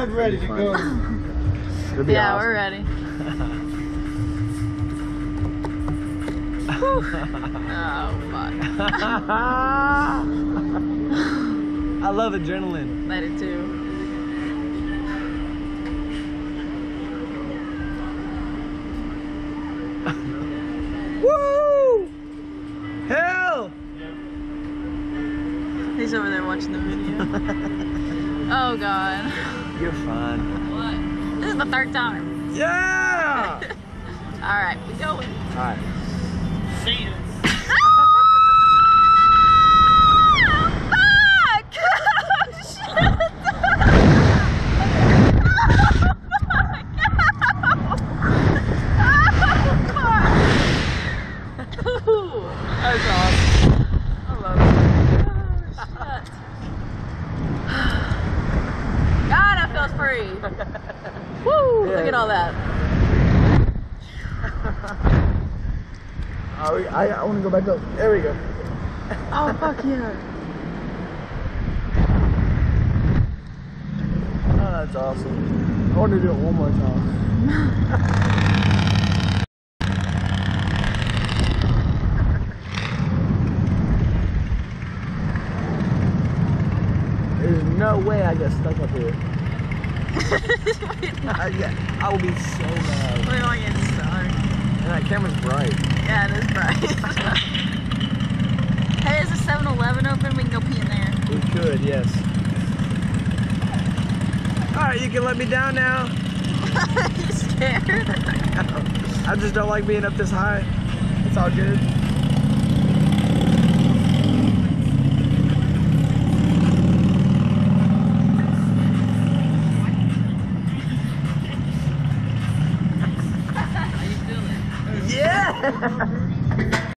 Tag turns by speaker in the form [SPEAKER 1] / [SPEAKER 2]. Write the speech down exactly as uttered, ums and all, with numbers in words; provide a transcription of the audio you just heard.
[SPEAKER 1] I'm ready to go.
[SPEAKER 2] Yeah,
[SPEAKER 3] awesome.
[SPEAKER 2] we're ready. Oh, fuck.
[SPEAKER 3] I love adrenaline.
[SPEAKER 2] I do too.
[SPEAKER 3] Woo! Hell!
[SPEAKER 2] He's over there watching the video. Oh, God.
[SPEAKER 3] You're fun.
[SPEAKER 2] What? This is the third time.
[SPEAKER 3] Yeah!
[SPEAKER 2] All right, we going.
[SPEAKER 3] All right.
[SPEAKER 1] See you.
[SPEAKER 2] That's awesome. I love it. Oh, shit. God, that feels free. Woo!
[SPEAKER 3] Yeah.
[SPEAKER 2] Look at all that.
[SPEAKER 3] Oh, I, I want to go back up. There we go.
[SPEAKER 2] Oh, fuck yeah.
[SPEAKER 3] Oh, that's awesome. I want to do it one more time. There's no way I get stuck up here. I, get, I will be so mad.
[SPEAKER 2] We don't get stuck.
[SPEAKER 3] And that camera's bright.
[SPEAKER 2] Yeah, it is bright. Hey, is the seven eleven open? We can go pee in there.
[SPEAKER 3] We could, yes. Alright, you can let me down now.
[SPEAKER 2] You scared?
[SPEAKER 3] I just don't like being up this high. It's all good.
[SPEAKER 2] How you feeling?
[SPEAKER 3] Yeah!